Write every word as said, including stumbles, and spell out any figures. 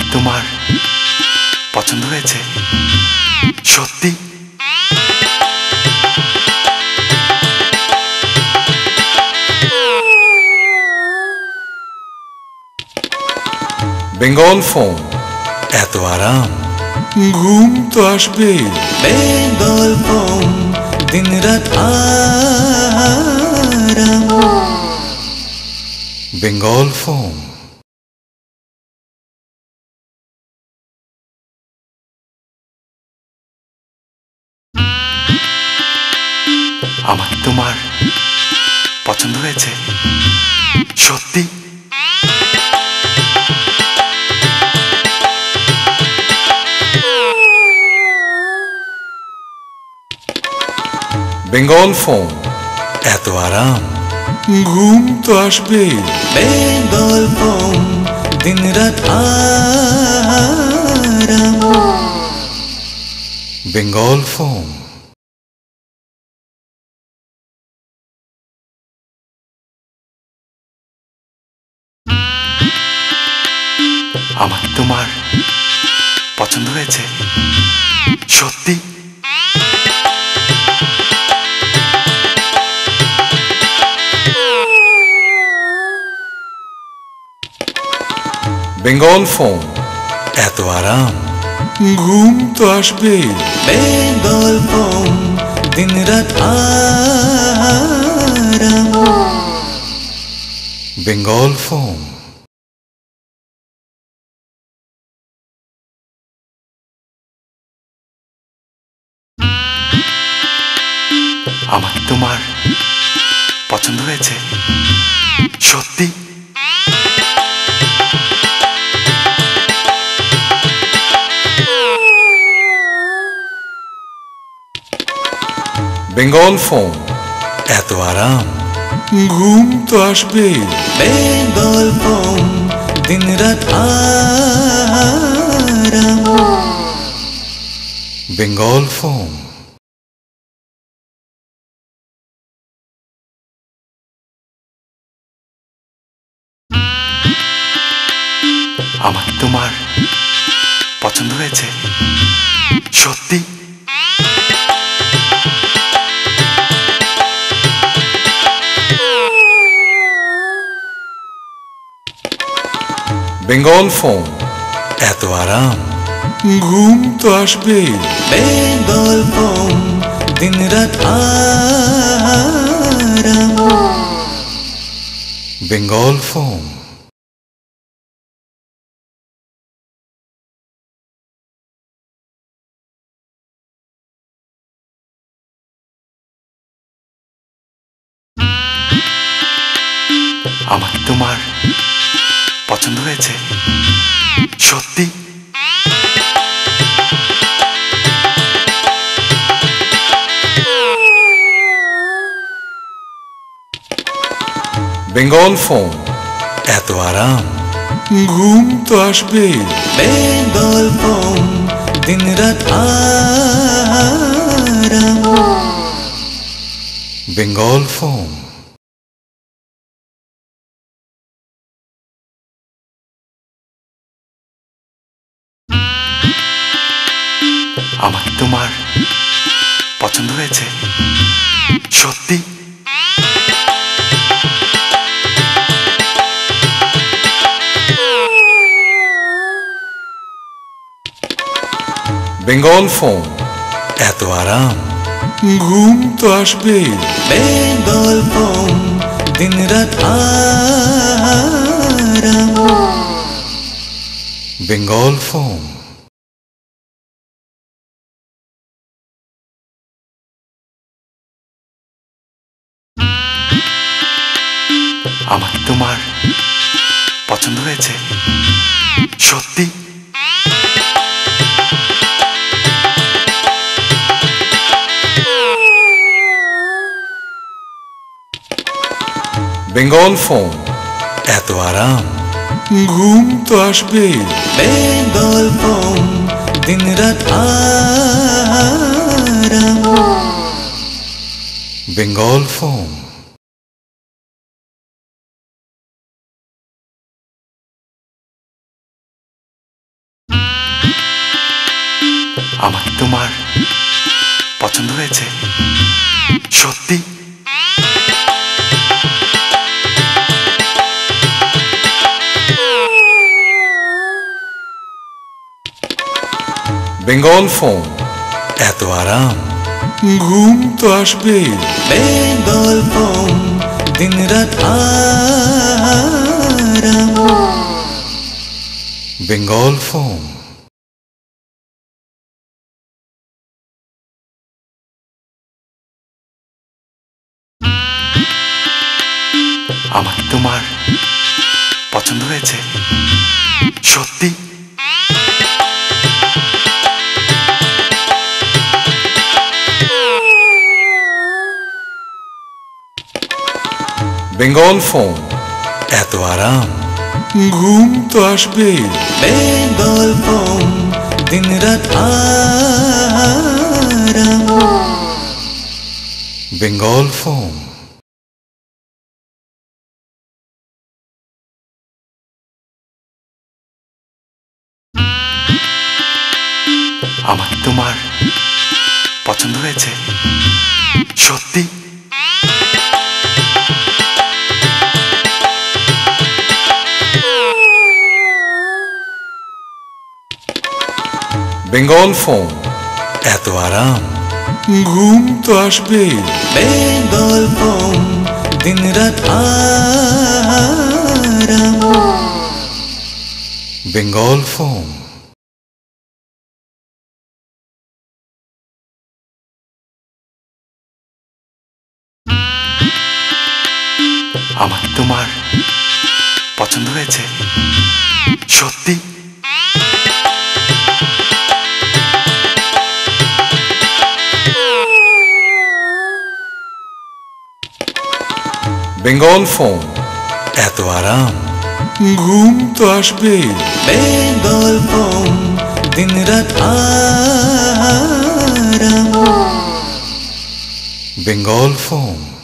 তোমার পছন্দ হয়েছে সত্যি? বেঙ্গল ফোম, এত আরাম, ঘুম তো আসবে। বেঙ্গল ফোম, দিন রাত আরাম। Bengal foam. আমার তোমার পছন্দ হয়েছে সত্যি? বেঙ্গল ফোম, এত আরাম, ঘুম তো আসবে। বেঙ্গল ফোম, দিন রাত আরাম। Bengal foam. আমার তোমার পছন্দ হয়েছে সত্যি? বেঙ্গল ফোম, এত আরাম, ঘুম তো আসবে। বেঙ্গল ফোম, দিন রাত আরাম। Bengal foam. আমার তোমার পছন্দ হয়েছে সত্যি? বেঙ্গল ফোম, এত আরাম, ঘুম তো আসবে। বেঙ্গল ফোম, দিন রাত আরাম। Bengal foam. আমার তোমার পছন্দ হয়েছে সত্যি? বেঙ্গল ফোম, এত আরাম, ঘুম তো আসবে। বেঙ্গল ফোম, দিন রাত আরাম। Bengal foam. আমার তোমার পছন্দ হয়েছে সত্যি? বেঙ্গল ফোম, এত আরাম, ঘুম তো আসবে। বেঙ্গল ফোম, দিন রাত আরাম। Bengal foam. আমার তোমার পছন্দ হয়েছে সত্যি? বেঙ্গল ফোম, এত আরাম, ঘুম তো আসবে। বেঙ্গল ফোম, দিন রাত আরাম। Bengal foam. আমার তোমার পছন্দ হয়েছে সত্যি? বেঙ্গল ফোম, এত আরাম, ঘুম তো আসবে। বেঙ্গল ফোম, দিন রাত আরাম। Bengal foam. তোমার পছন্দ হয়েছে সত্যি? বেঙ্গল ফোম, এত আরাম, ঘুম তো আসবে। বেঙ্গল ফোম, দিন রাত আরাম। Bengal foam. আমার তোমার পছন্দ হয়েছে সত্যি? বেঙ্গল ফোম, এত আরাম, ঘুম তো আসবে। বেঙ্গল ফোম, দিন রাত আরাম। Bengal foam. আমার তোমার পছন্দ হয়েছে সত্যি? বেঙ্গল ফোম, এত আরাম, ঘুম তো আসবে। বেঙ্গল ফোম, দিন রাত আরাম। Bengal foam. আমার তোমার পছন্দ হয়েছে সত্যি? বেঙ্গল ফোম, এত আরাম, ঘুম তো আসবে। বেঙ্গল ফোম, দিন রাত আরাম। Bengal foam.